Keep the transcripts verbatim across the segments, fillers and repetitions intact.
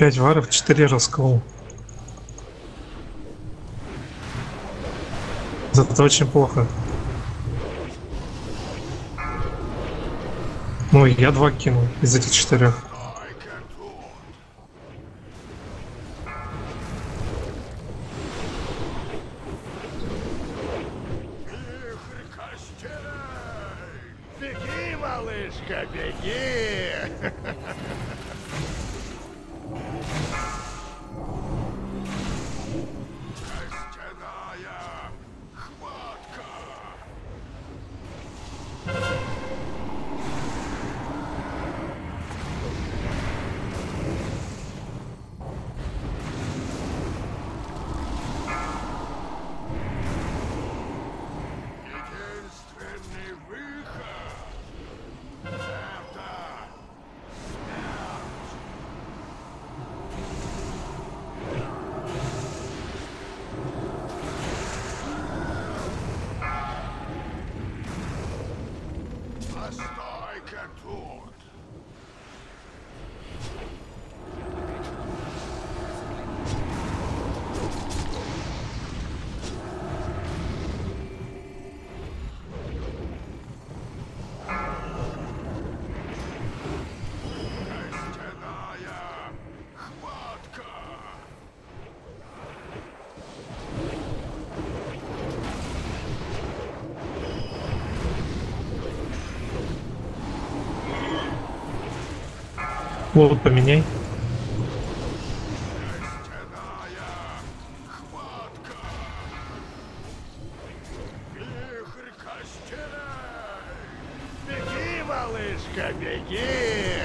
пять варов, четыре раскол. Это очень плохо. Ну, я два кинул из этих четырех. Беги, малышка, беги! Костяная хватка! Единственный выход — это смерть. Постой-ка тут! Костяная хватка! Вот, поменяй. Костяная хватка! Вихрь костей! Беги, малышка, беги!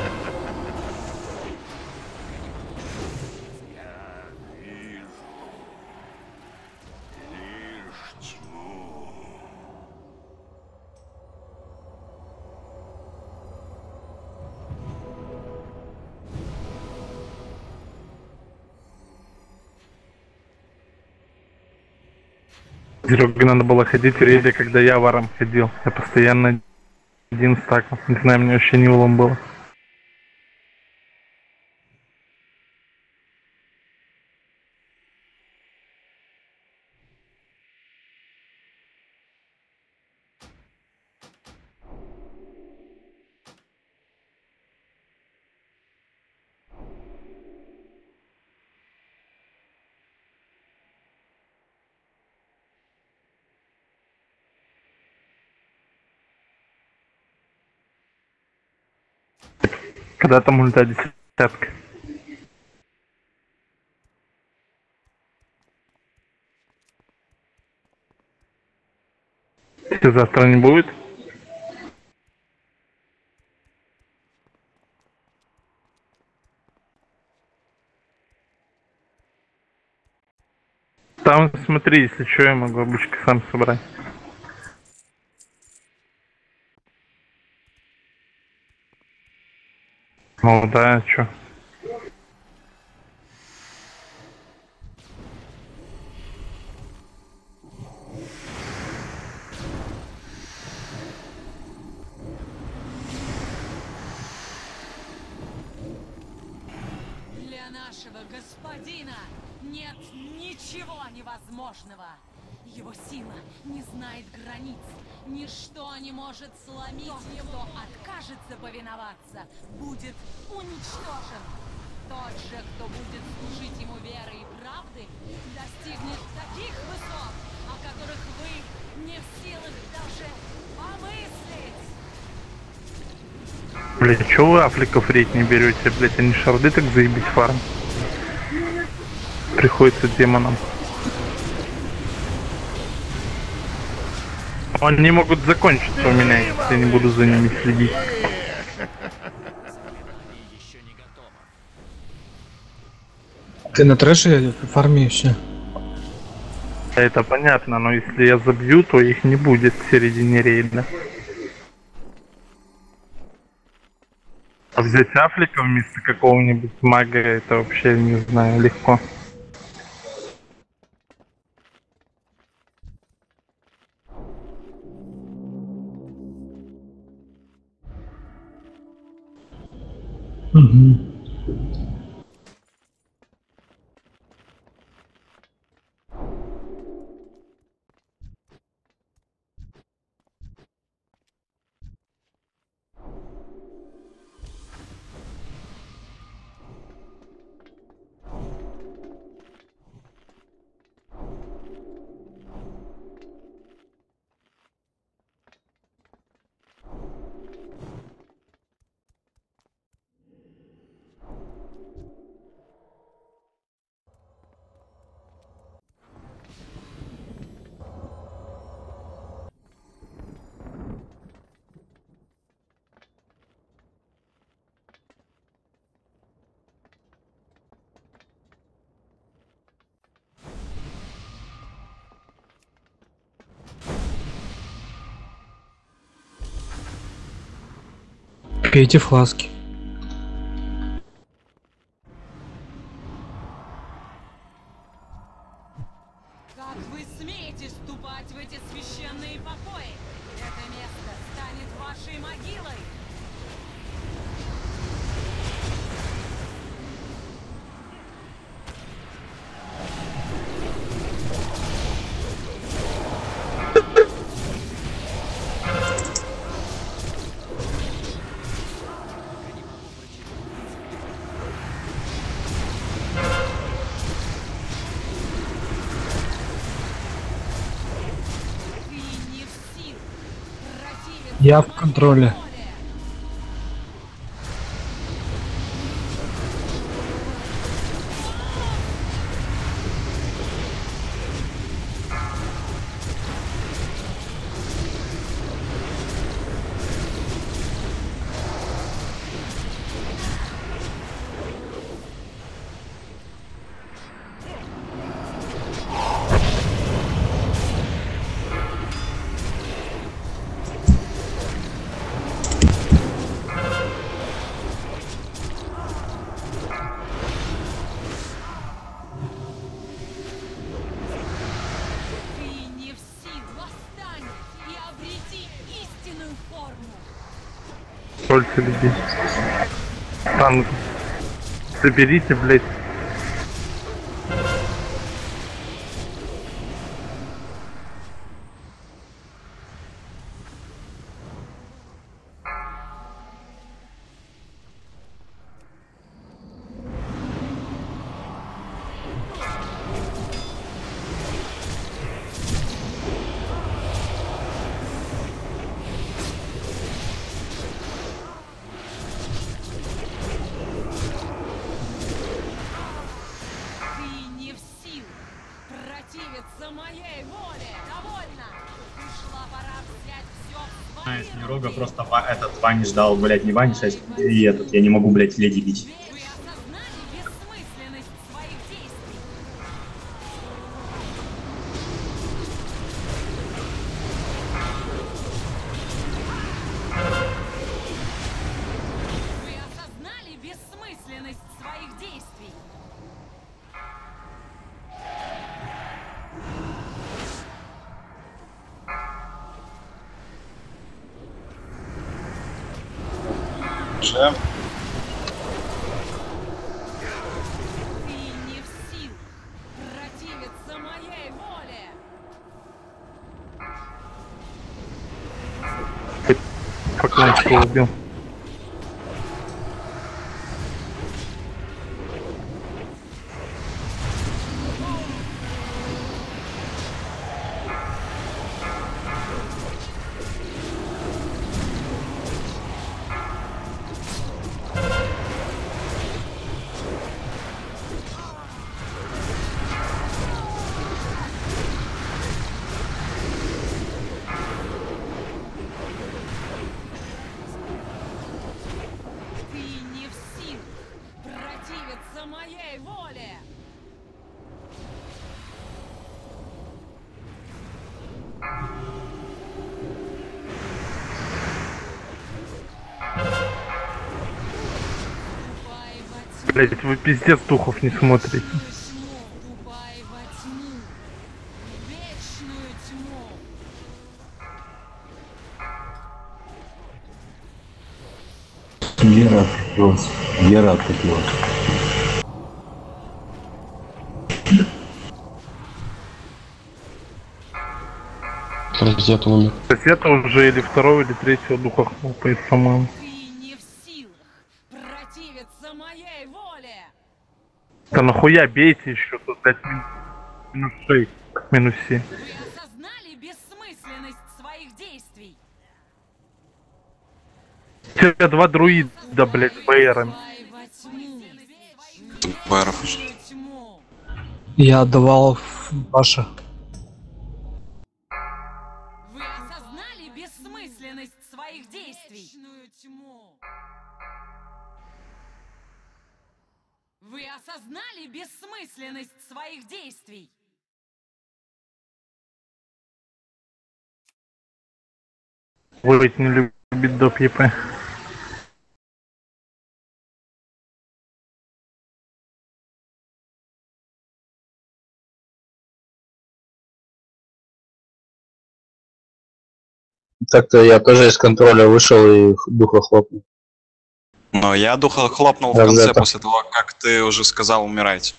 Я вижу лишь тьму. Сереге надо было ходить в рейде, когда я варом ходил. Я постоянно один стакал. Не знаю, мне вообще не улом было. Когда там ульта десятка? Если завтра не будет? Там смотри, если что, я могу обычки сам собрать. Ну да, чё? Для нашего господина нет ничего невозможного. Его сила не знает границ. Ничто не может сломить его. Кто откажется повиноваться, будет уничтожен. Тот же, кто будет служить ему верой и правдой, достигнет таких высот, о которых вы не в силах даже помыслить. Блять, чё вы афликов рейд не берете, блять, они шарды так заебись фарм. Приходится демонам. Они могут закончиться у меня, если я не буду за ними следить. Ты на трэше фарми все. Это понятно, но если я забью, то их не будет в середине рейда. А взять афлика вместо какого-нибудь мага, это вообще, не знаю, легко. Угу. Пейте фласки. Как вы смеете ступать в эти священные покои? Это место станет вашей могилой. Ты не в силах противиться Я в моей контроле. воле. Ты не в силах. Восстань и обрети истинную форму. Только людей. Танк. Заберите, блядь. Ты не в силах противиться моей воле. Довольно. Пришла пора взять все в свои Знаешь, не руки. рога, просто ва- этот Вани ждал, блядь, не Вани шесть, и этот, я не могу, блядь, леди бить. Вы осознали бессмысленность своих действий. Вы осознали бессмысленность своих действий. Джем. Ты не в силах противиться моей воле. Поклончика убил. Ты не в силах противиться моей воле. Ступай во тьму. Блядь, вы пиздец духов не смотрите. Вечную тьму. Ступай во тьму. Вечную тьму. Гера открылась. Гера открылась. Сосед умер. Сосед уже или второго, или третьего духа хлопает, по-моему. Ты не в силах противиться моей воле. Да нахуя бейте еще тут, блядь, мин- минус шесть, минус семь. Вы осознали бессмысленность своих действий. Тебя два друида, блядь, с бэйерами. Ступай во тьму. Бэров. Вечную тьму. Я отдавал Паша. Вы осознали бессмысленность своих действий. Вечную тьму. Вы осознали бессмысленность своих действий. Вы ведь не любит доп ЕП. Так-то я тоже из контроля вышел и духа хлопнул. Но я духа хлопнул в Да, конце, да, после того, как ты уже сказал умирайте.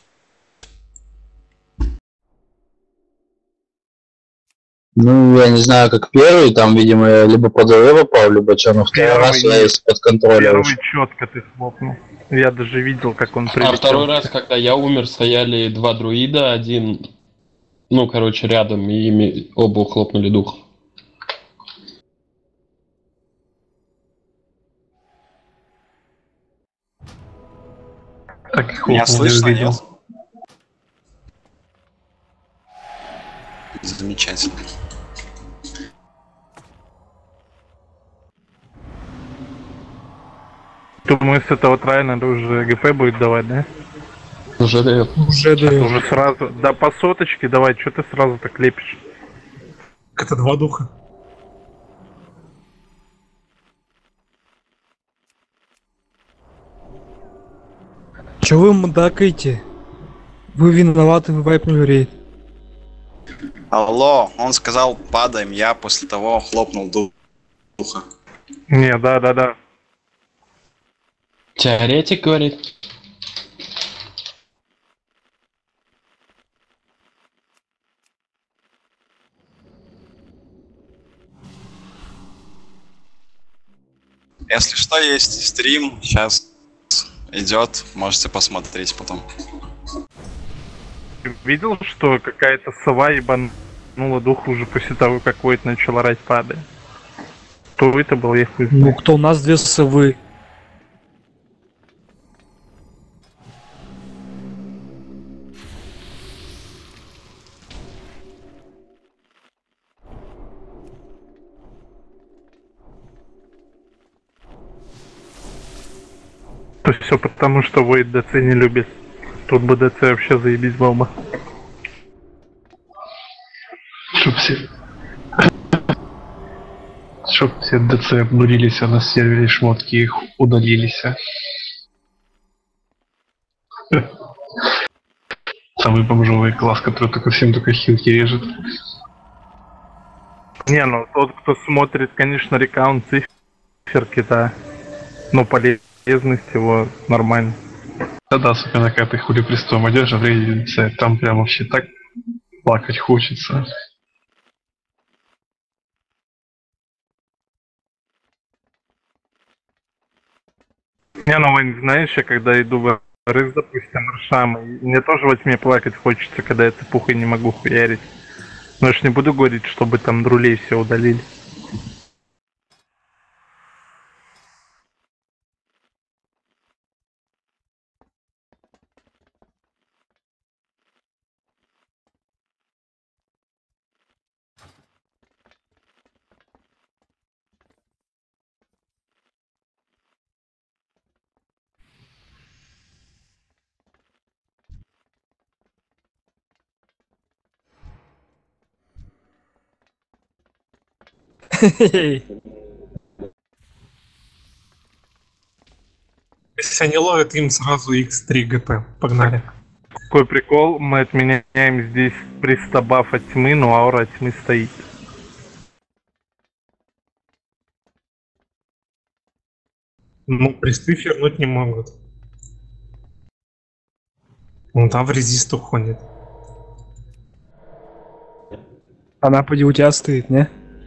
Ну, я не знаю, как первый, там, видимо, я либо под АВ попал, либо что, но второй Первый раз я нет. из-под контроля Первый вышел. четко ты хлопнул. Я даже видел, как он прилетел. А второй раз, когда я умер, стояли два друида, один, ну, короче, рядом, и ими оба хлопнули дух. Так их Меня хлопнул, я слышно, увидел. нет? Замечательно. Думаю, с этого трая надо уже ГП будет давать, да? Уже дает. Уже Сейчас даю. уже сразу. Да по соточке давай, что ты сразу так лепишь? Это два духа. Че вы мудакаете? Вы виноваты, вы вайпнули рейд. Алло, он сказал падаем, я после того хлопнул ду- духа. Не, да, да, да. Теоретик говорит. Если что, есть стрим, сейчас идет, можете посмотреть потом. Ты видел, что какая-то сова ебанула дух уже после того, как Войт начал орать падает? Кто это был, я хуй Ну знаю. кто у нас две совы? То все потому, что Войт ДЦ не любит. Тут бы ДЦ вообще заебись был бы. Чтоб все... Чтоб все ДЦ обнурились, а на сервере шмотки их удалились. а. Самый бомжовый класс, который только всем только хилки режет. Не, ну тот, кто смотрит, конечно, рекаунт циферки, да. Но полезность его нормально. Да-да, особенно когда ты хули престом идешь, а в рейде ДЦ, там прям вообще так плакать хочется. Не, ну Вань, знаешь, я когда иду в РС, допустим, Ршам, и мне тоже во тьме плакать хочется, когда я цепухой не могу хуярить. Но я ж не буду говорить, чтобы там друлей все удалили. Если они ловят, им сразу икс три ГП. Погнали. Какой прикол, мы отменяем здесь пристабаф от тьмы, но аура от тьмы стоит. Ну, присты вернуть не могут. Он там в резист уходит. Она поди у тебя стоит, не?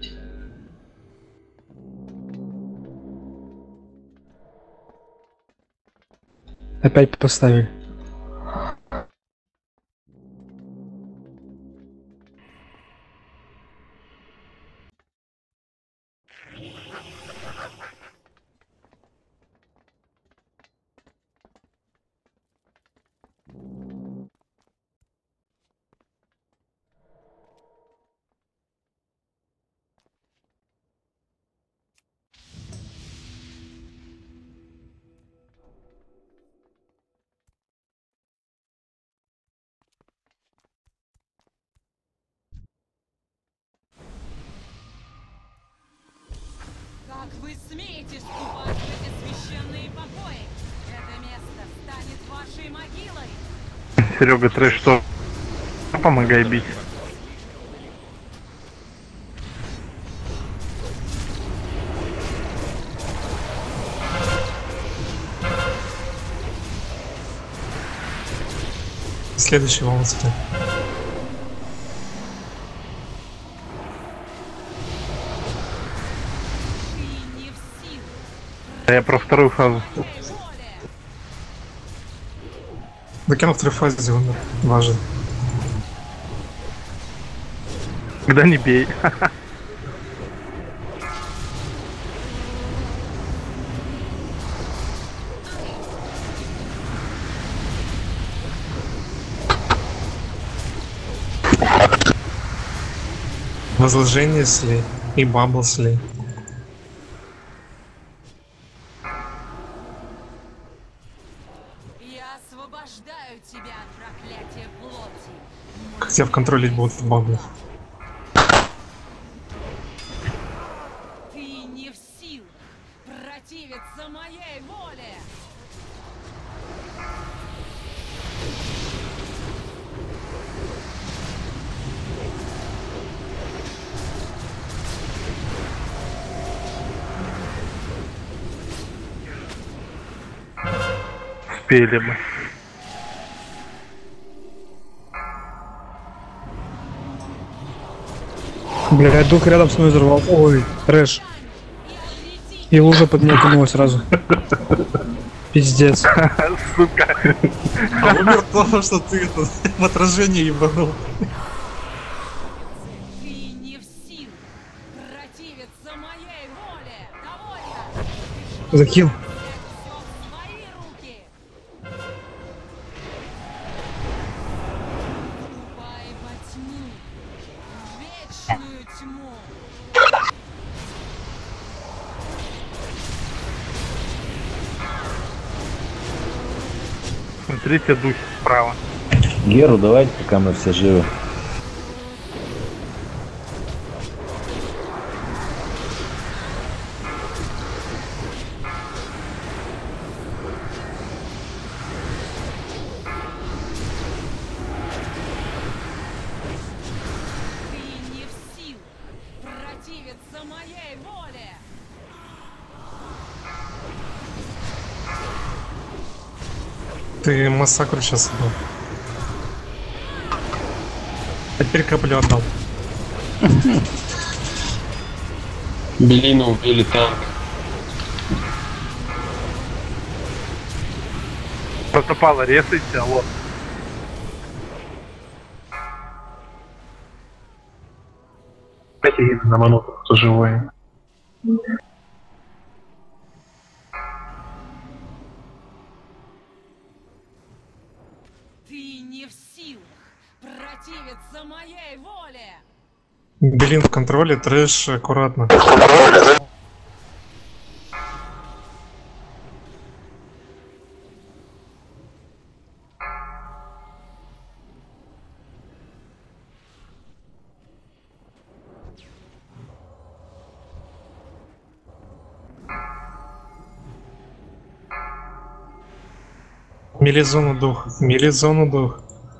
Опять поставили. Как вы смеете ступать в эти священные покои? Это место станет вашей могилой. Серега, трэш, что? Помогай бить. Следующий волосы. Я про вторую фазу. Так я на второй фазе умер. Важен. Когда не бей. Возложение сли и бабл сли. Я освобождаю тебя от проклятия плоти. Как тебя в контроле будут в бабл. Ты не в силах противиться моей воле. Успели бы. Бля, дух рядом с мной взорвал. Ой, трэш. И лужа под меня кинула сразу. Пиздец. Сука. А умер потому, что ты в отражении ебанул. Ты не в силах противиться моей воле. Довольно. Закил. Всё в свои руки. Ступай во тьму, в вечную тьму. Смотрите, духи справа. Геру давайте, пока мы все живы. Ты не в силах противиться моей воле. Ты массакру сейчас отдал. А теперь каплю отдал. Белину убили танк. Протопало резайте, алло. Спасибо на минуту, кто живой. Ты не в силах противиться моей воле. Белин в контроле, трэш аккуратно. Мелизону дух, мелизону дух.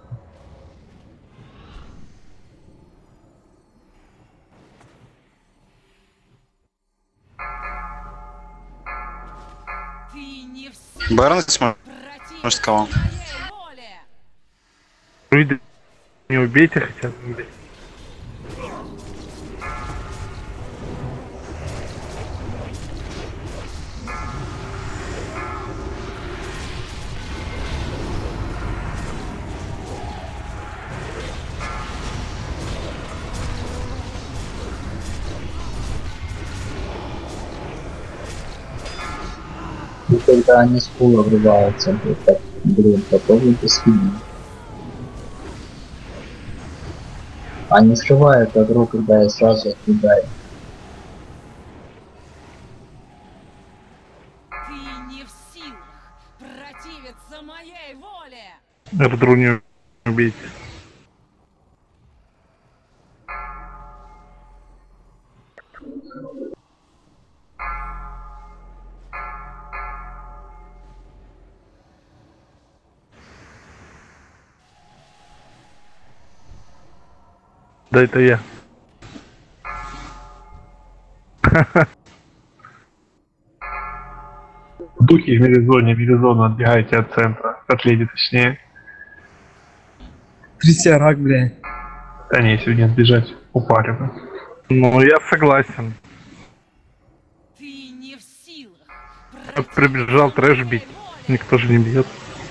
Ты не в силах Барнетс, может, противиться кого? моей воле. Друиды не убейте хотя бы. И когда они с пула врываются, это, блин, попробуйте свинить. Они срывают агро, когда я сразу отбегаю. Ты не в силах противиться моей воле. Эрдру не убейте. Да это я. Духи в мелизоне, мелизону отбегайте от центра, от леди точнее. Трясярак, бля. Да не, сегодня сбежать, упариваю. Ну, я согласен. Ты не в силах. Я прибежал трэш бить. Никто же не бьет.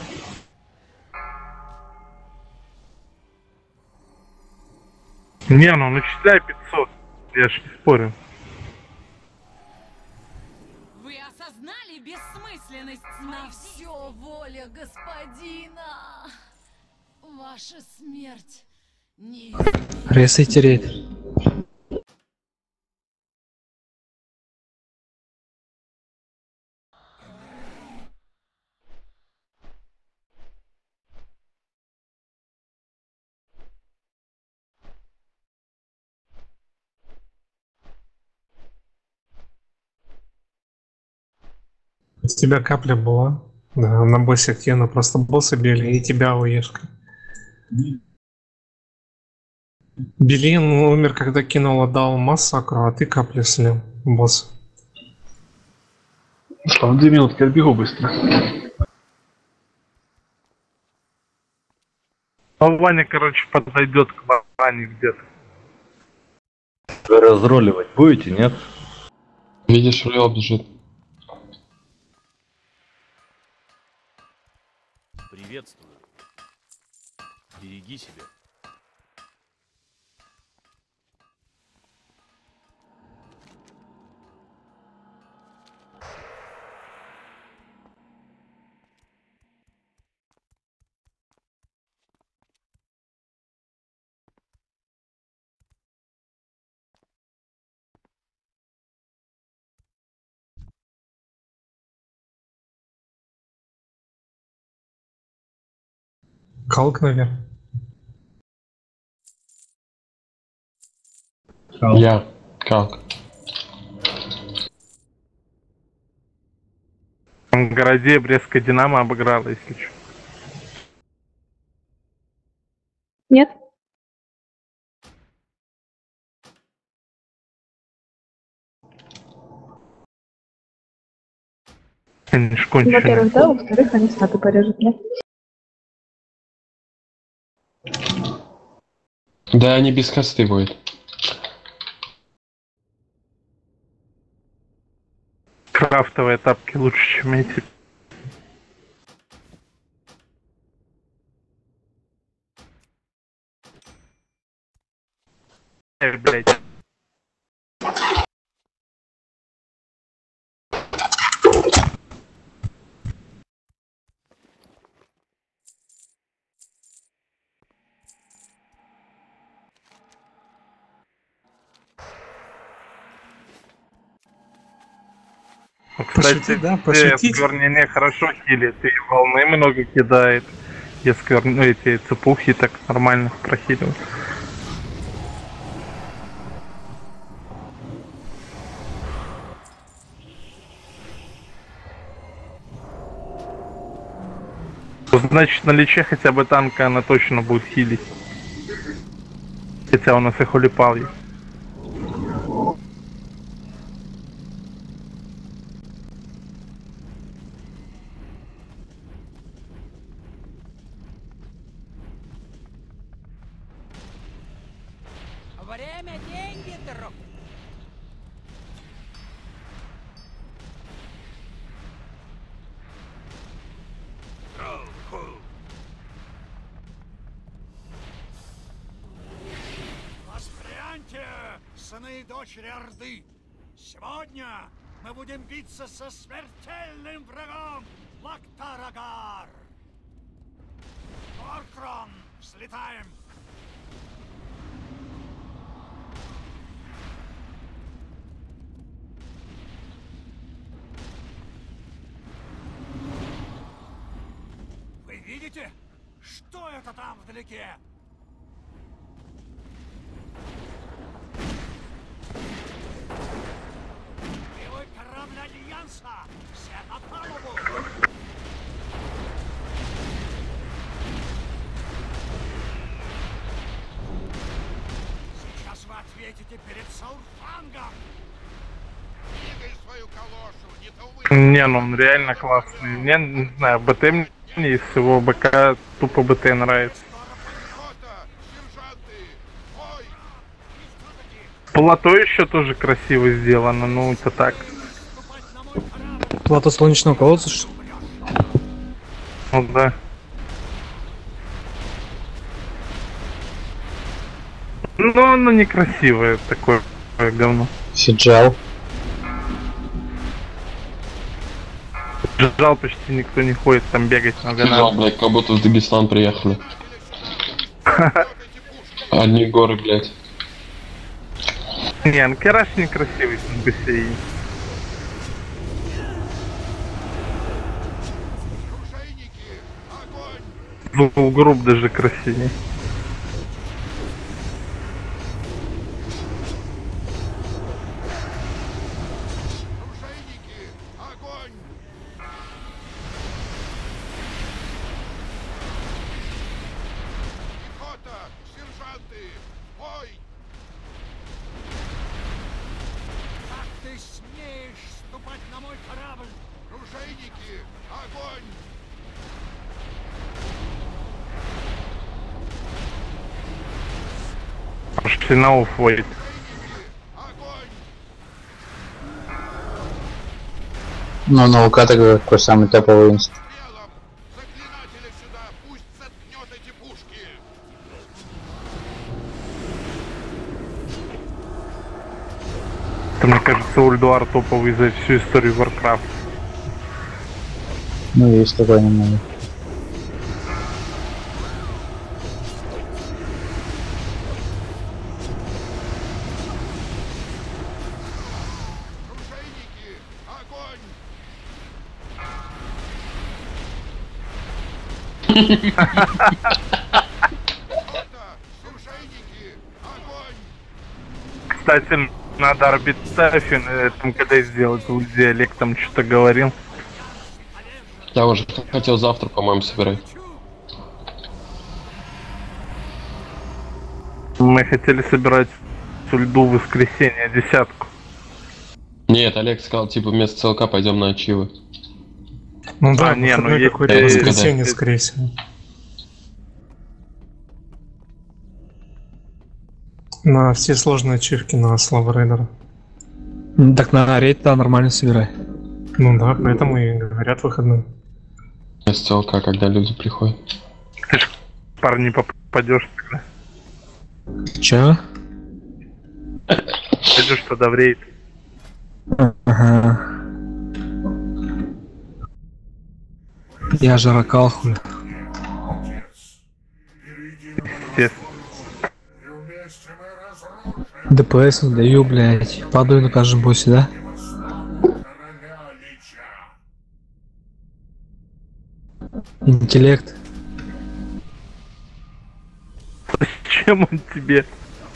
Не, ну начисляй пятьсот. Я ж не спорю. Вы осознали бессмысленность на все воля господина. Ваша смерть не... Ресай теряет. У тебя капля была? Да, на боссе Кена просто босса били и тебя уешка. Белин умер, когда кинул, отдал массакру, а ты капли слил, босс. Слава, две минутки, отбегу быстро. А Ваня, короче, подойдет к Ване где-то. Вы разроливать будете, нет? Видишь, Рыо бежит. Приветствую. Береги себя. Калк, наверное. Я. Как? В городе Брестская Динамо обыграла, если что. Нет. Во-первых, да, во-вторых, они статы порежут, нет? Да, они без косты будут. Крафтовые тапки лучше, чем эти. Эх, блядь. Кстати, Пошути, да, пошутить. Сквернение хорошо хилит, и волны много кидает. И сквер... ну, эти цепухи так нормально прохиливают. Значит, на личе хотя бы танка она точно будет хилить. Хотя у нас и холипал есть. Время, деньги, друг. Воспряньте, сыны и дочери Орды! Сегодня мы будем биться со смертельным врагом Лактарагар! Оркрон, взлетаем! Вы видите? Что это там вдалеке? Боевой корабль Альянса! Все на палубу! Сейчас вы ответите перед Саурфангом! Двигай свою калошу, не то вы... Не, ну он реально классный. Мне, не знаю, БТ мне из всего БК тупо БТ нравится. Плато еще тоже красиво сделано, ну это так. Плато солнечного колодца, что? Ну да. Но оно некрасивое, такое говно. Сиджал. Жал почти никто не ходит, там бегать надо. Да, блядь, как будто в Дагестан приехали. Одни горы, блядь. Не, Анкараш некрасивый, там бассейн. Зулгрупп даже красивее. Пошли на оффвейт. Ну, на УК такой какой самый топовый инст. Это, мне кажется, Ульдуар топовый за всю историю Warcraft. Ну, есть такое немного. Кстати, надо арбитрафин, там когда сделать диалектом что-то говорил. Я уже хотел завтра, по-моему, собирать. Мы хотели собирать Ульду в воскресенье, десятку. Нет, Олег сказал, типа, вместо ЦЛК пойдем на Ачивы. Ну да, А, не, ну выходной есть- какое-то э, воскресенье, когда? скорее всего. На все сложные ачивки на Слава Рейдера. Ну, так на рейд-то нормально собирай. Ну да, поэтому и говорят выходные. Вместо ЦЛК, когда люди приходят. Ты ж, парни, попадешь тогда. Чё? Пойдешь тогда в рейд. Ага. Я же ракал, хуй. Естественно. ДПС даю, блядь. Падаю на каждом боссе, да? Интеллект. Зачем он тебе?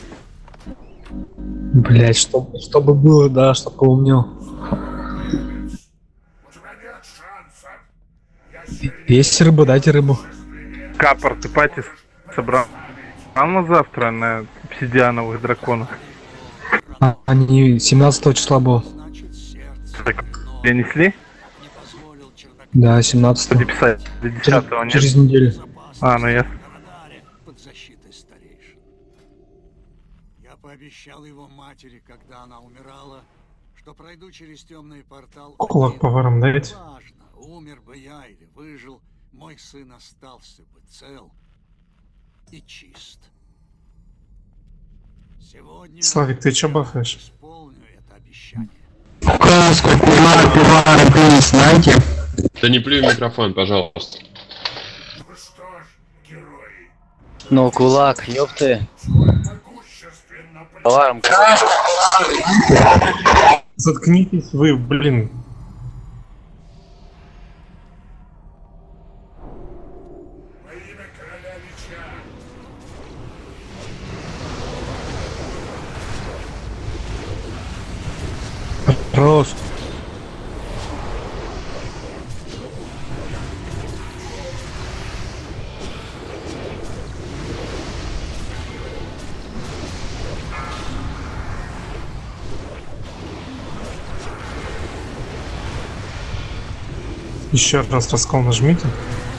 Блядь, чтобы, чтобы было, да, чтобы поумнел. Есть рыба, дайте рыбу. Капор, ты пати собрал а на завтра на обсидиановых драконах. А, они семнадцатого числа был. Так, принесли? Да, семнадцатого. Кстати, писать до десятого, нет? Через неделю. А, ну я... под защитой старейшин. Я пообещал его матери, когда она умирала, что пройду через темный портал. Кулак один. поваром дайте. Важно, умер бы я или выжил, мой сын остался бы цел и чист. Сегодня Славик, ты чё бахаешь? исполню это обещание. Краску, кулак, пивара, плюс, знаете? Да не плюй в микрофон, пожалуйста. Ну, кулак, ёпты. Товаром, Заткнитесь вы, блин. Просто. Еще раз раскол нажмите.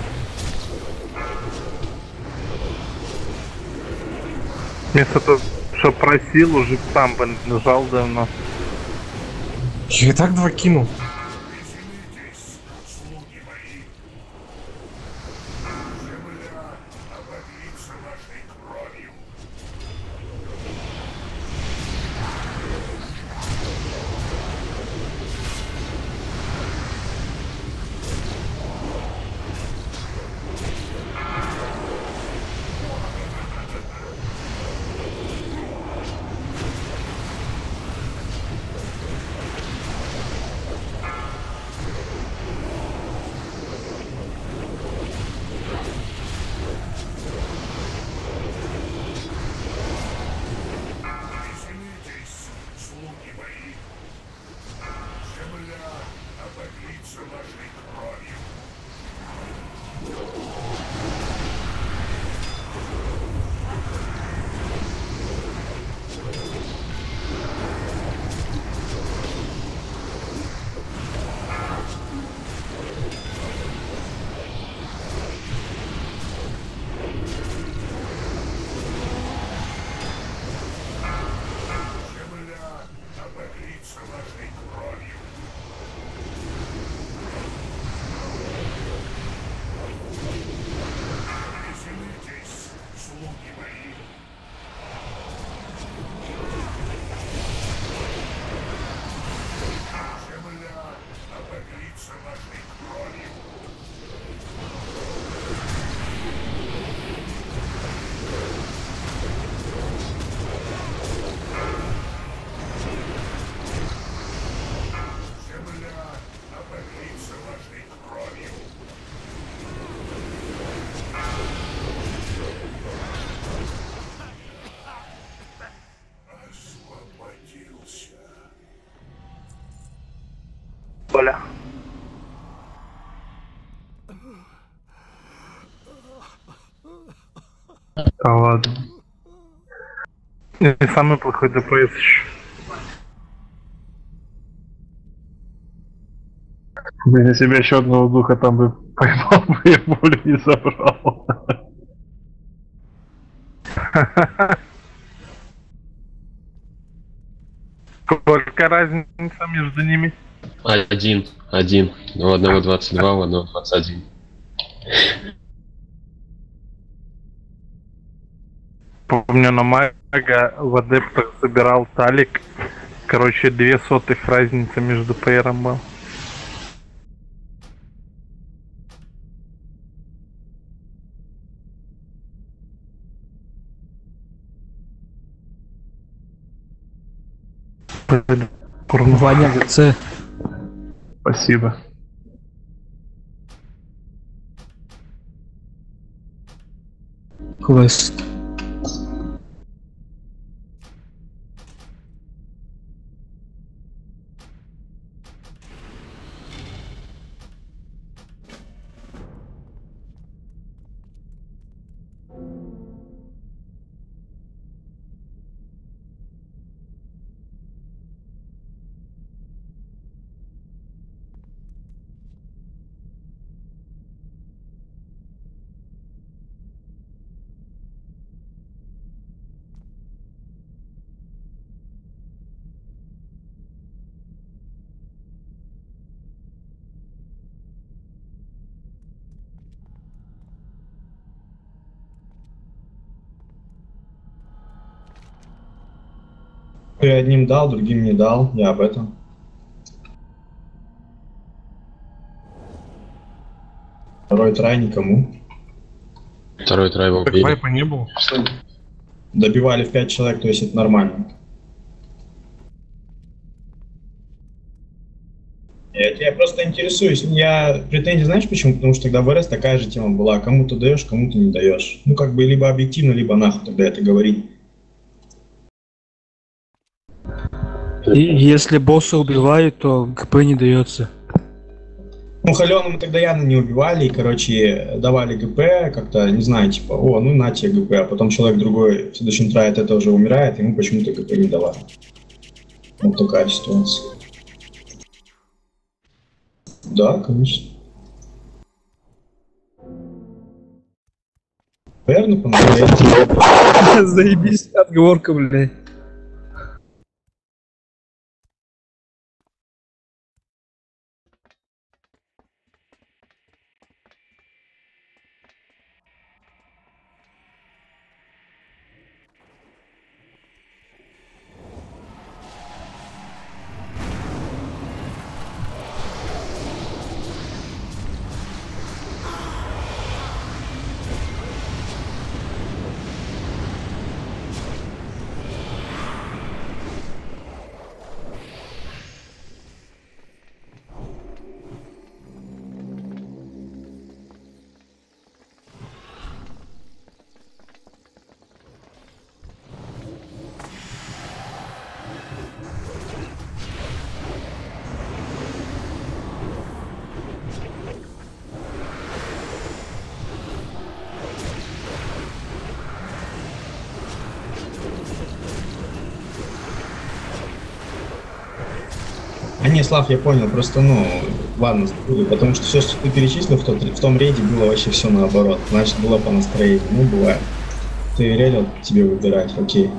Вместо того, Что просил, уже сам бы нажал давно. Я и так два кинул. Оля. Да ладно. Не самый плохой ДПС еще. Блин, я себе еще одного духа там бы поймал бы и более не забрал. Сколько разница между ними? Один, один. У одного двадцать два, у одного двадцать один. Помню, на мага в адептах собирал талик. Короче, две сотых разница между пейером была. Ваня ГЦ. Спасибо. Квест. Я одним дал, другим не дал, я об этом. Второй трай никому. Второй трай его Так убили. вайпа не было. Добивали в пять человек, то есть это нормально. Я, я просто интересуюсь. Я претензии, знаешь почему? Потому что тогда в РС такая же тема была. Кому-то даешь, кому-то не даешь. Ну как бы либо объективно, либо нахуй тогда это говорить. И если босса убивают, то ГП не дается. Ну, Халена мы тогда явно не убивали, и, короче, давали ГП, как-то, не знаю, типа, о, ну на тебе ГП, а потом человек другой в следующем трае от этого уже умирает, ему почему-то ГП не давали. Вот такая ситуация. Да, конечно. Наверное, по настроению. Заебись, отговорка, блядь. А не, Слав, я понял, просто, ну, ладно, забуду, потому что все, что ты перечислил в, тот, в том рейде, было вообще все наоборот. Значит, было по настроению. Ну, бывает. Ты рейдил тебе выбирать, окей.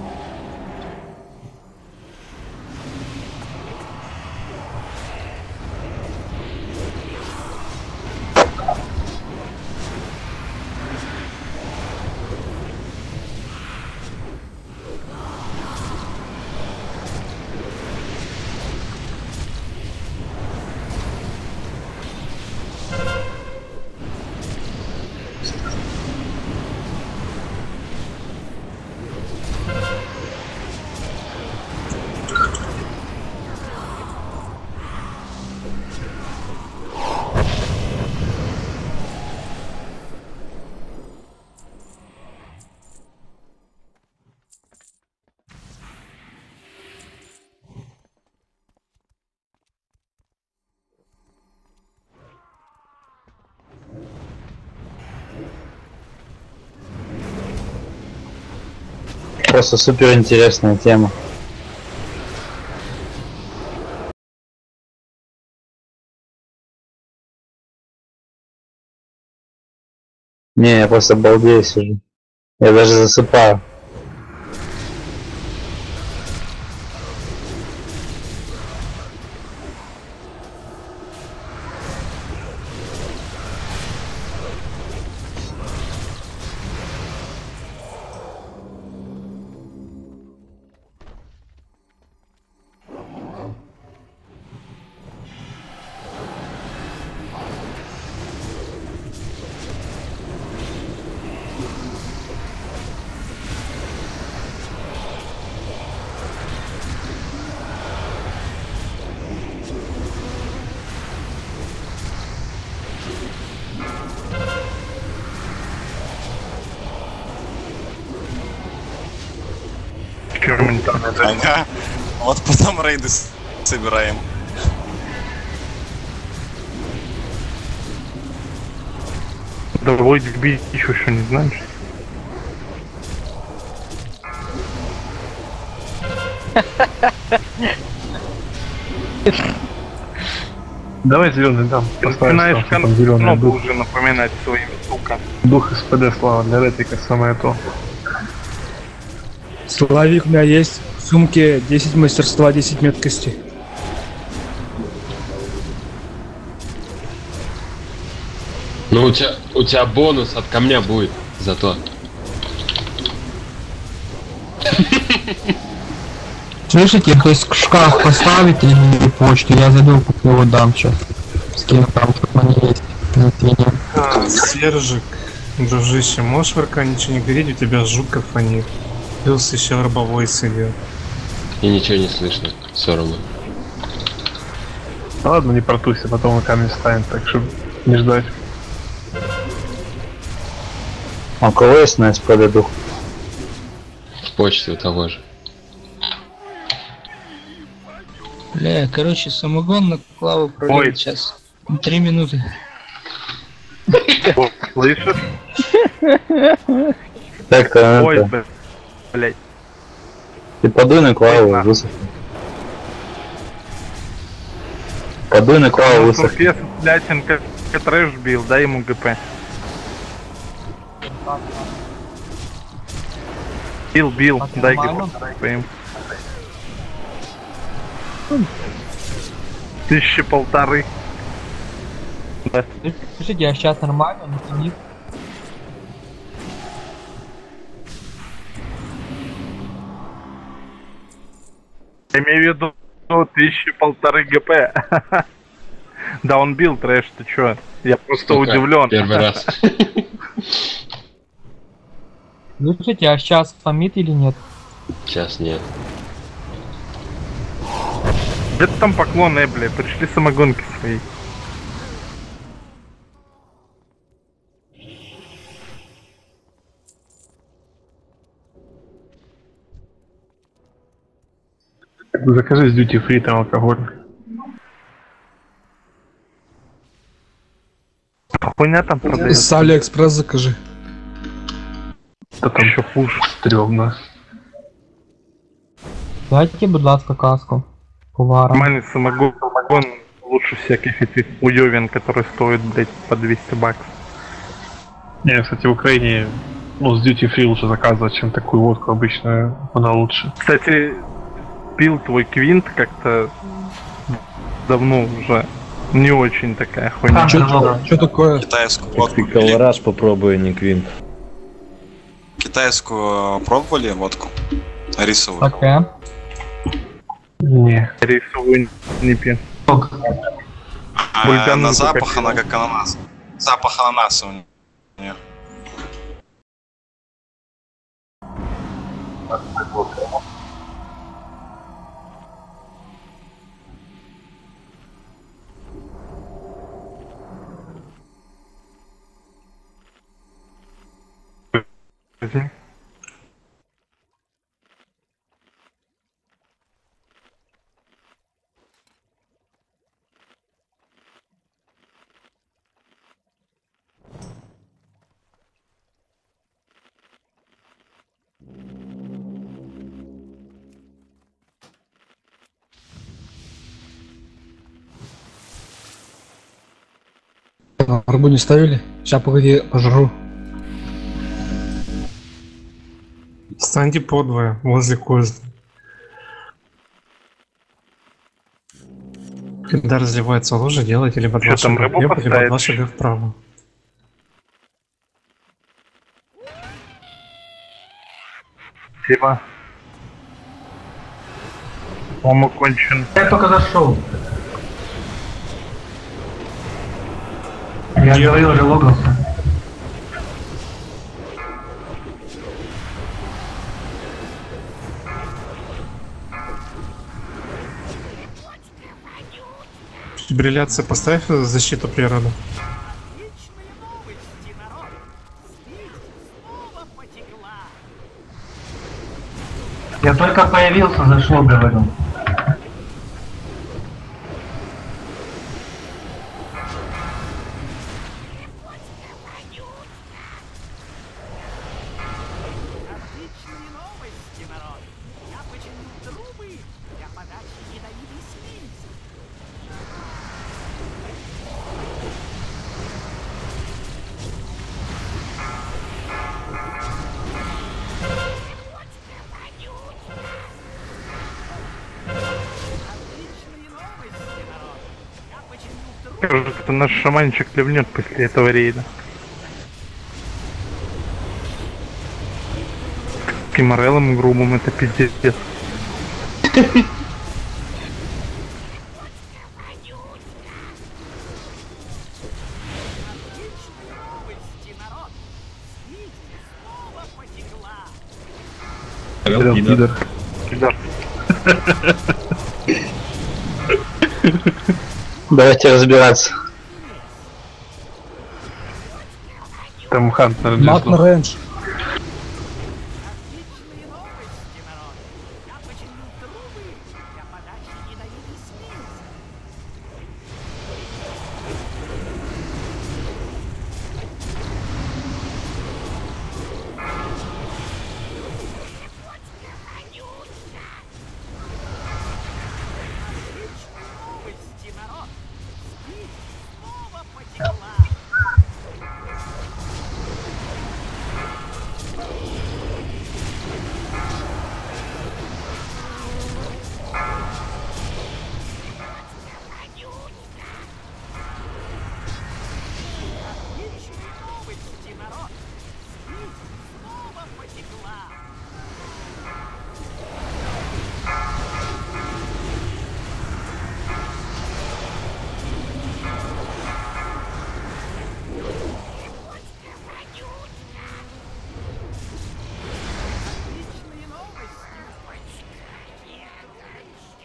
Просто супер интересная тема. Не, я просто балдею сижу. Я даже засыпаю. Ага. Вот потом рейды собираем. Да Войдик бить еще что не знаешь? Давай зеленый дам. Начинаешь кнопку уже напоминать своим сука. Дух СПД, Слава, для ретика самое то. Славик, у меня есть в сумке десять мастерства, десять меткости. Ну у тебя у тебя бонус от камня будет зато. Слышите, то есть шкаф поставить или почту, я зайду, его дам сейчас. Скину там, чтобы они есть. А, Сержик, дружище, можешь в РК ничего не говорить, у тебя жутко фонит. Плюс еще рабовой сидит. И ничего не слышно, все равно. Ну ладно, не протуйся, потом на камень станет, так что не ждать. А у кого есть на СПД дух? В почте у того же. Бля, короче, самогон на Клаву пролил сейчас. Три минуты. Слышишь? Так-то Ой, это... блять. Ты подуй на Клаву, высохни. Подуй на Клаву, высохни. Если Лятин как трэш бил, дай ему ГП. Бил, бил, дай гипо своим. Тысячи полторы. Да. Слушайте, а сейчас нормально, не тянет. Я имею в виду тысячи полторы ГП. Да он бил, трэш, ты чё? Я просто удивлен. Первый раз. Слушайте, а сейчас фамит или нет? Сейчас нет. Где там поклоны, бля, пришли самогонки свои. Закажи с duty free там алкоголь. Хуйня там продается. С Алиэкспресс закажи. Да там еще хуже, стрёмно. Дайте, будь ласка, каску. Повара. Нормальный самогон, самогон лучше всяких этих уёвен, которые стоят, блять, по двести баксов. Не, кстати, в Украине, ну, с duty free лучше заказывать, чем такую водку обычную, она лучше. Кстати, пил твой квинт как-то давно уже. Не очень такая хуйня. А, что такое? Китайскую водку. Ты колораж попробуй, а не квинт. Китайскую пробовали водку? Рисовую. Окей. Не. Рисовую не пью. А, на запах она как ананас. Запах ананаса у нее. Арбу не ставили? Сейчас, погоди, пожру. Станьте подвое возле козла. Когда разливается лужа, делайте либо два Что там, шага рыбу влево, либо поставить? два шага вправо. Спасибо. По-моему, кончен. Я только зашел. Я говорил, уже логался. Фибрилляция, поставь защиту природы. Я только появился, зашел, говорю. Кажется, наш шаманчик ливнет после этого рейда. С Кимореллом грубым это пиздец. Пидор. Пидор. Пидор. Давайте разбираться. Там Хантер Маг на рейндж.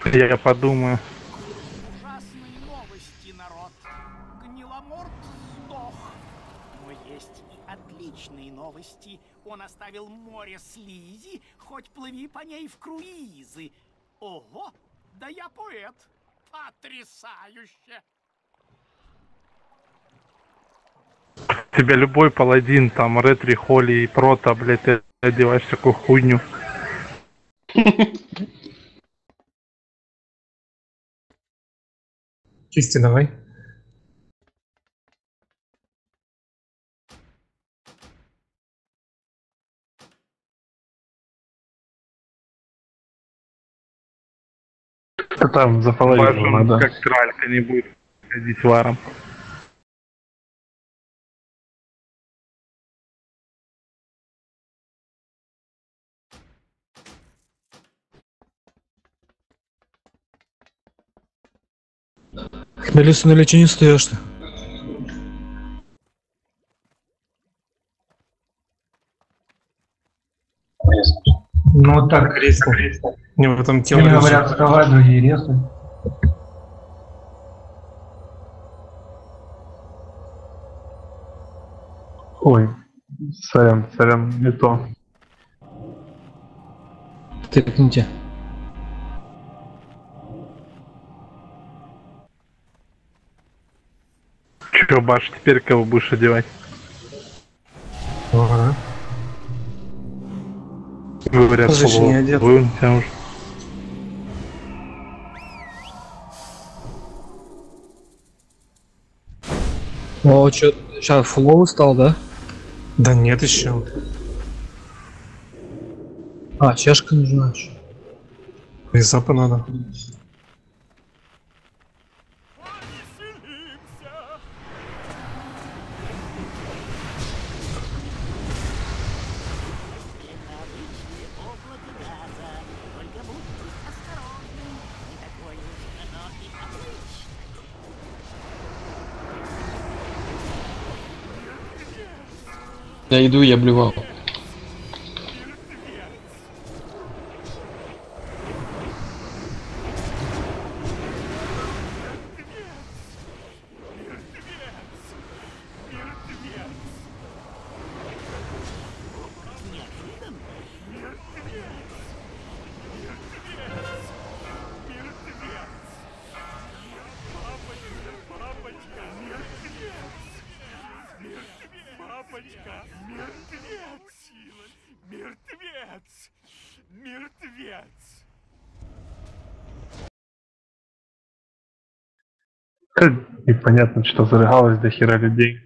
Я подумаю. Ужасные новости, народ. Гниломорд сдох. Но есть и отличные новости. Он оставил море слизи, хоть плыви по ней в круизы. Ого, да я поэт. Потрясающе. Тебя любой паладин, там, ретри, холи и прота, блядь, ты одеваешь такую хуйню. Кисти давай. Что там за половину Важно, надо? как кралька не будет ходить варом. Хмелису на лечении стоишь ты. Ну так, Кресло. Не, в этом тело. мне говорят, вставай, другие резы. Ой, сорян, сорян, не то. Тыкните. Чё, Баш, теперь кого будешь одевать? Ага. Говорят, Тоже еще не одет. вы у тебя уже. О, чё, сейчас флоу стал, да? Да нет еще. А, чашка нужна еще. И запа надо. Я иду, я блевал. Папочка, мертвец! Мертвец! Мертвец! Непонятно, что зарыгалось до хера людей.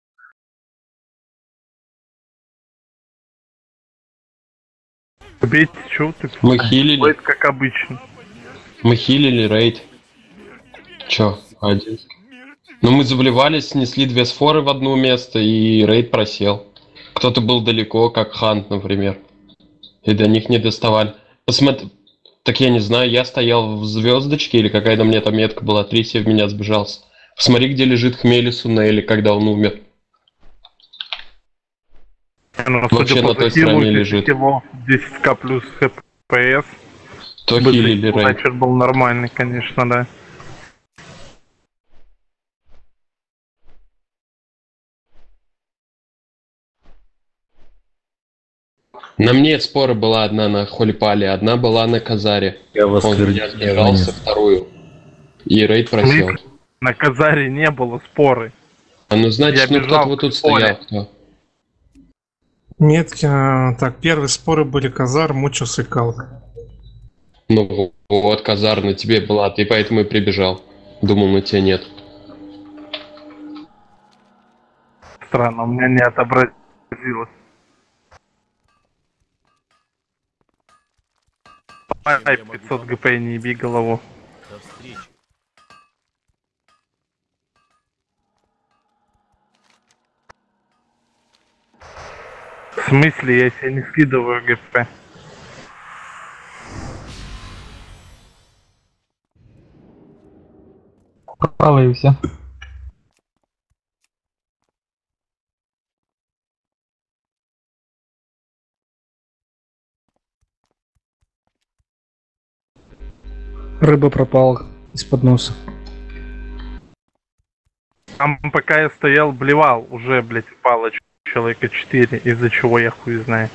Убейте, чё ты? Мы хилили. Рейд, как обычно. Мы хилили рейд. Чё, один? Ну мы заблевались, снесли две сфоры в одно место, и рейд просел. Кто-то был далеко, как Хант, например. И до них не доставали. Посмотри. Так я не знаю, я стоял в звездочке, или какая-то мне там метка была, Трисия в меня сбежался. Посмотри, где лежит Хмелис Унели, когда он умер. Ну, Вообще на той стороне лежит. Его десять ка плюс хпс. То хилили рейд. Значит, был нормальный, конечно, да. На мне спора была одна на Холипале, одна была на Казаре. Я вас Он меня сбежался, вторую. И рейд просел. На Казаре не было споры. А ну значит, Я ну кто-то вот тут стоял. Кто? Метки, а, так, первые споры были Казар, Мучус и Калк. Ну вот, Казар на тебе была, ты поэтому и прибежал. Думал, на тебе нет. Странно, у меня не отобразилось. Ай, пятьсот гп, не еби голову. До встречи. В смысле, я себе не скидываю ГП. Провалився. рыба пропала из-под носа. Там пока я стоял, блевал, уже, блядь, упало человека четыре, из-за чего я хуй знаю.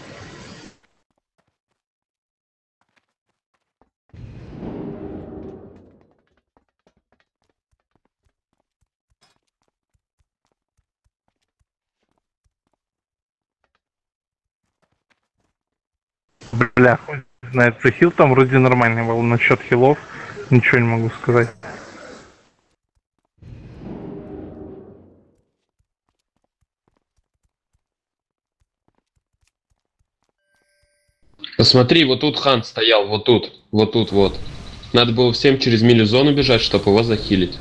Бля, хуй знает, захил там вроде нормальный был, насчет хилов ничего не могу сказать. Посмотри, вот тут Хан стоял, вот тут, вот тут вот. Надо было всем через милю зону бежать, чтобы его захилить.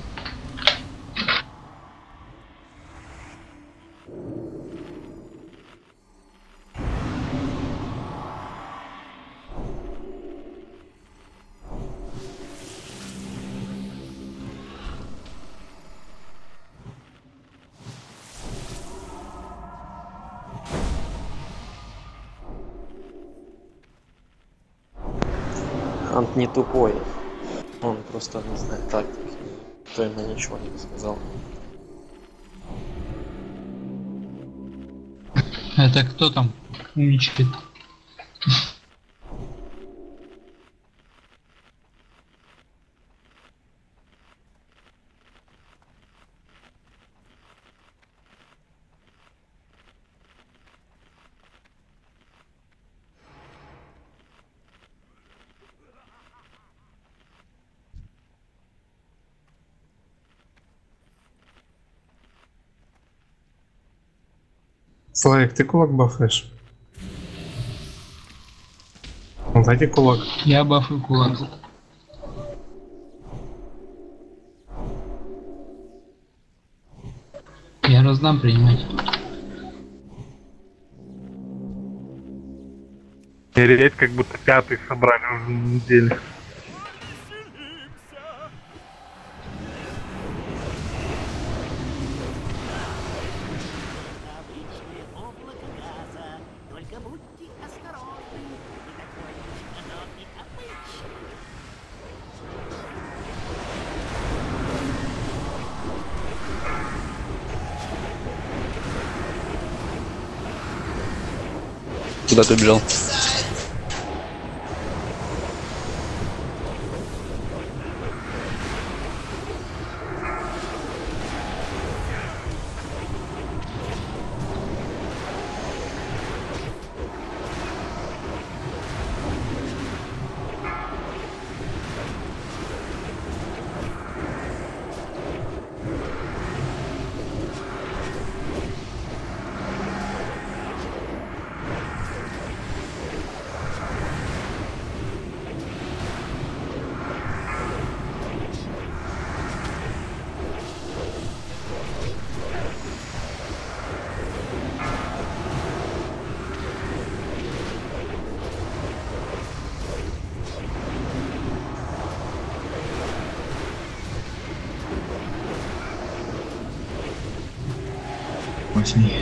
Ант не тупой. Он просто не знает тактики. Кто ему ничего не сказал. Это кто там умничает? Славик, ты кулак бафаешь? Ну, дайте кулак. Я бафаю кулак. Я раздам принимать. Переть как будто пятый собрали уже на неделе. Куда ты бежал? Возьми.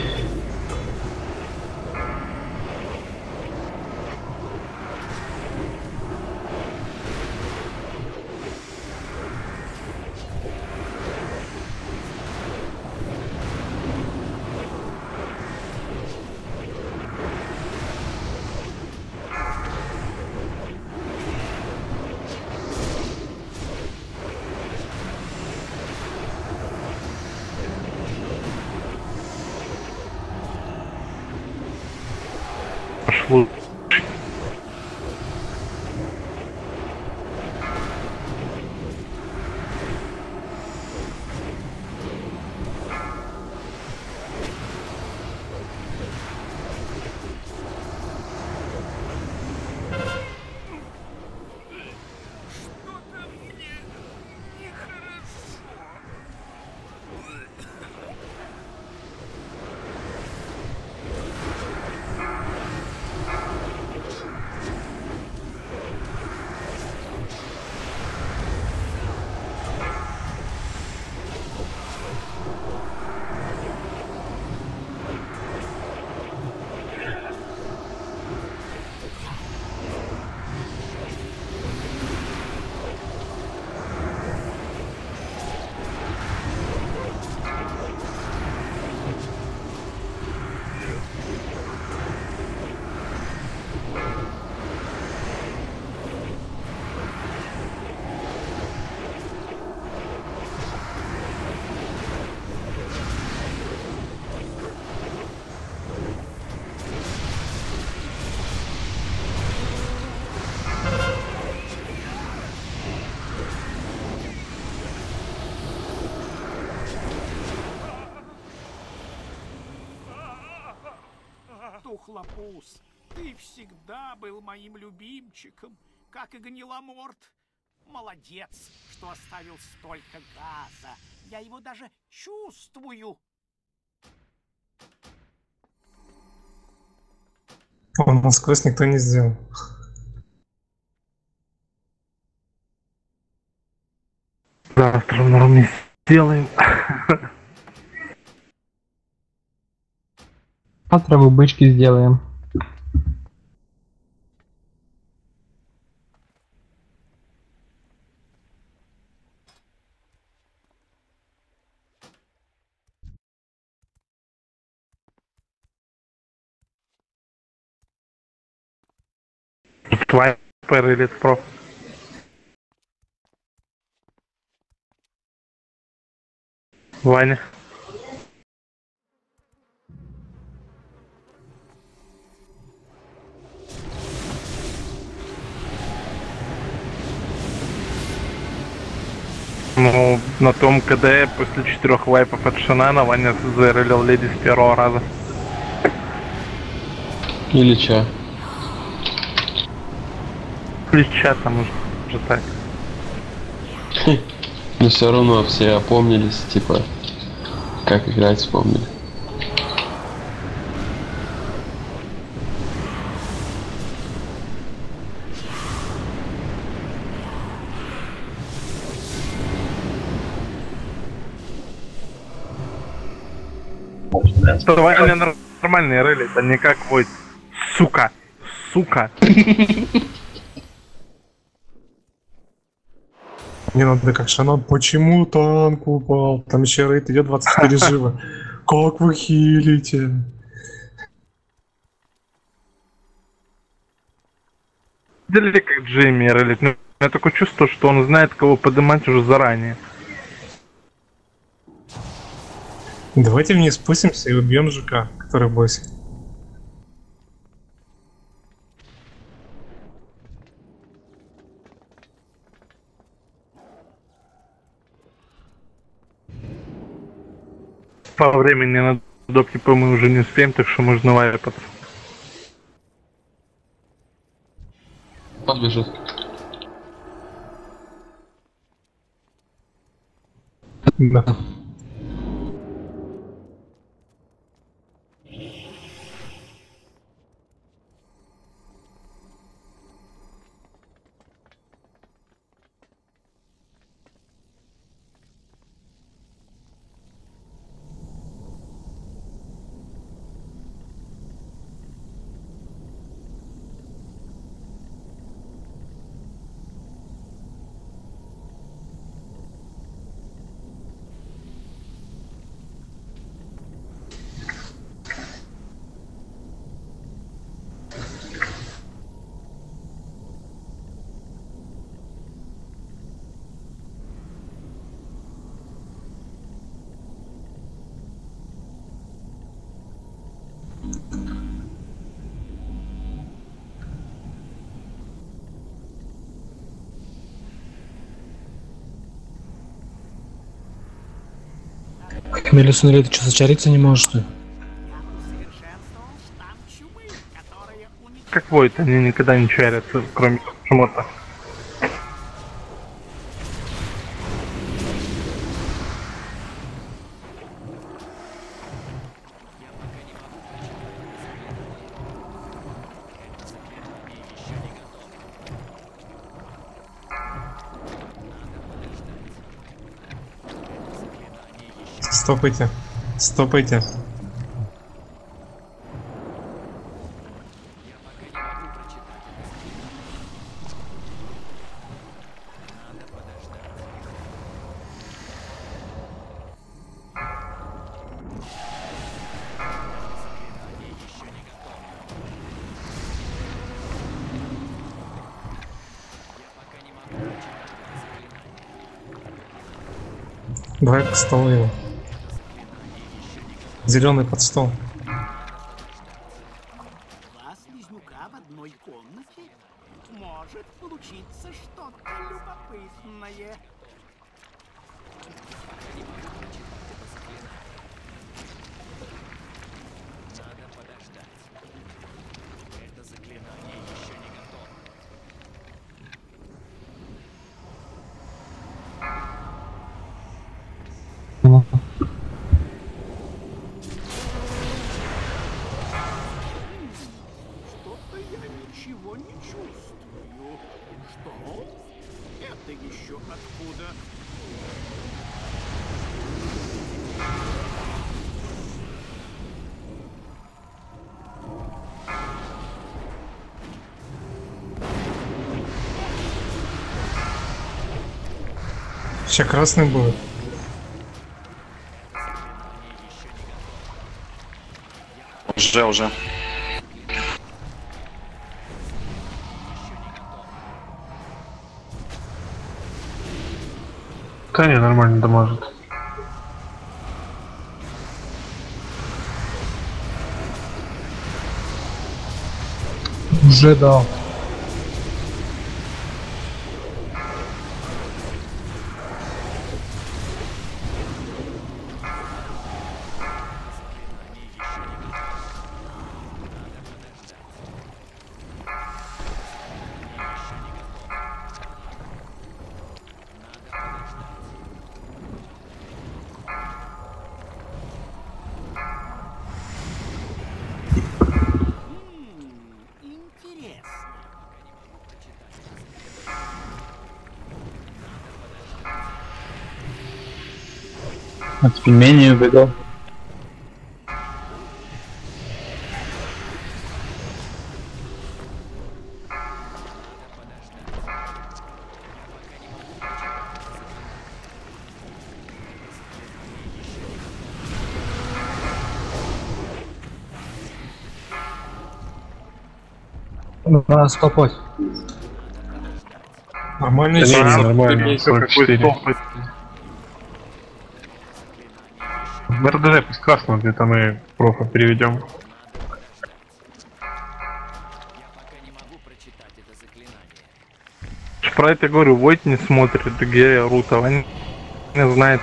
Пошло. Духлопус, ты всегда был моим любимчиком, как и Гниломорт. Молодец, что оставил столько газа. Я его даже чувствую. О, насквозь никто не сделал. Завтра на ровне сделаем. Завтра мы бычки сделаем. Твайпер или про? Ваня. Ну, на том КД после четырех вайпов от Шинана Ваня зарелил леди с первого раза. Или чё? Или чё там уже, уже так. Но все равно все опомнились, типа, как играть вспомнили. Ваня нормальные рыли, это не как вой. Сука! Сука! Не надо как Шанон, почему танк упал? Там еще рейд идет двадцать четыре жива. Как вы хилите? Видели, как Джейми релит? Ну, я такое чувство, что он знает, кого поднимать уже заранее. Давайте вниз спустимся и убьем ЖК, который босс. По времени на допки мы уже не успеем, так что можно вайпать. Подбежит. Да. Мелису или ты что, зачариться не можешь, что ли? Как войт, они никогда не чарятся, кроме шмота. Стопайте. Стопайте. Давай под стол его. Зеленый под стол. Два слизняка в одной комнате? Может получиться что-то любопытное. Сейчас красный будет. Уже, уже. Да не, нормально дамажит. Уже дал. От пельмени убегал. Надо стопать. Нормальный Да не, чел. нормально, сорок четыре. В РДД пусть красного, где-то мы профа переведем. Про это говорю, Войт не смотрит, где Рутова не, не знает.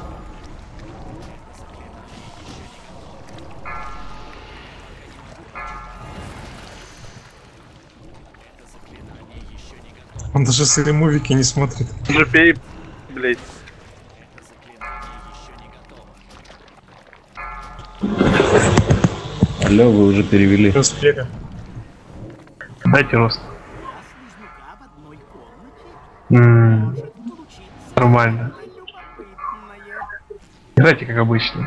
Он даже свои мувики не смотрит. Уже пей, блять. Алло, вы уже перевели. Успели. Дайте рост. М-м, нормально. Играйте как обычно.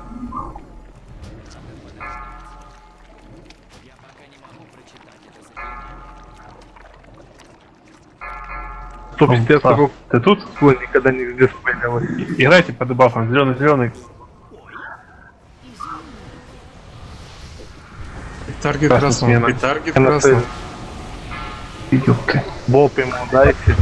Стоп, О, я с а, тобой ты тут? никогда не дисплейл. Играйте под дебафом. Зеленый, зеленый. Таргет Красная красного. смена. И таргет Она красного. Идет ты. Боб ему дайте.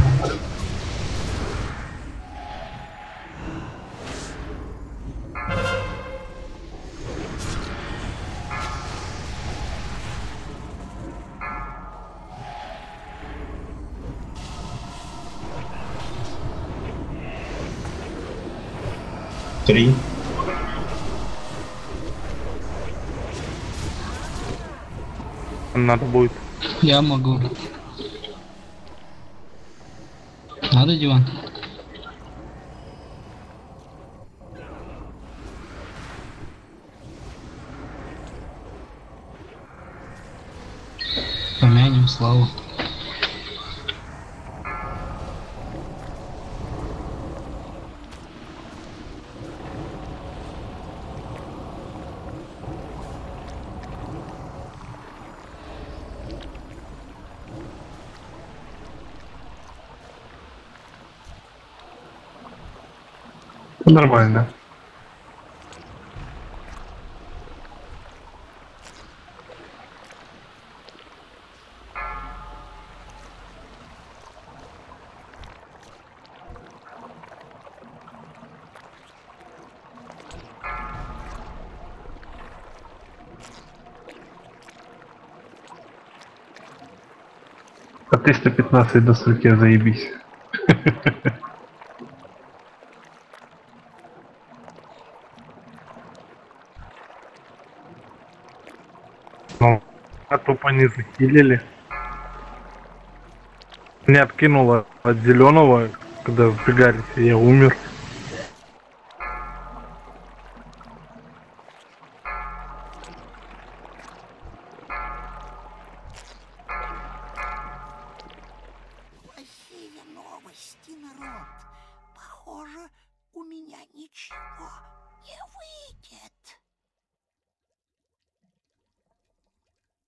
Три. Надо будет. Я могу. Надо, диван? Помянем славу. Нормально. По триста пятнадцать до сорока заебись. Ну, а тупо не захилили. Не откинуло от зеленого, когда сбегались, и я умер. Плохие новости, народ. Похоже, у меня ничего не